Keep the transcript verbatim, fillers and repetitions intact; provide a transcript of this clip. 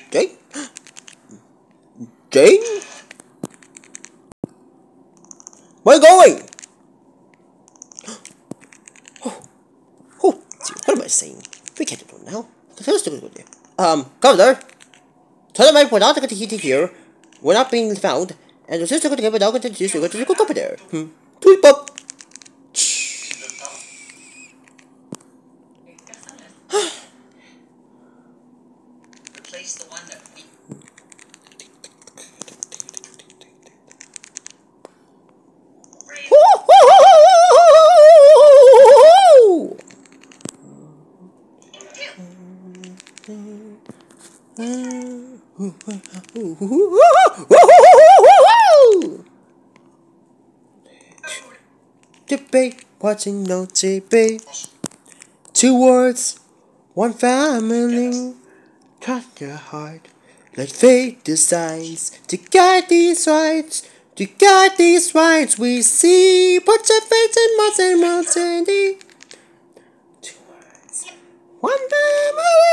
Jane? Jane? Where are you going? Oh, oh, what am I saying? We can't do it now. Um, Governor, tell them I put out the heat here. We're not being found, and the sister could give it out to the sister to go over there. Hmm. Tweet pop. Replace the one that we. Debate, watching no T V. Two words, one family. Trust your heart, let fate decides to guide these rights. To guide these rights, we see. Put your faith in us and mountain. Two words, one family.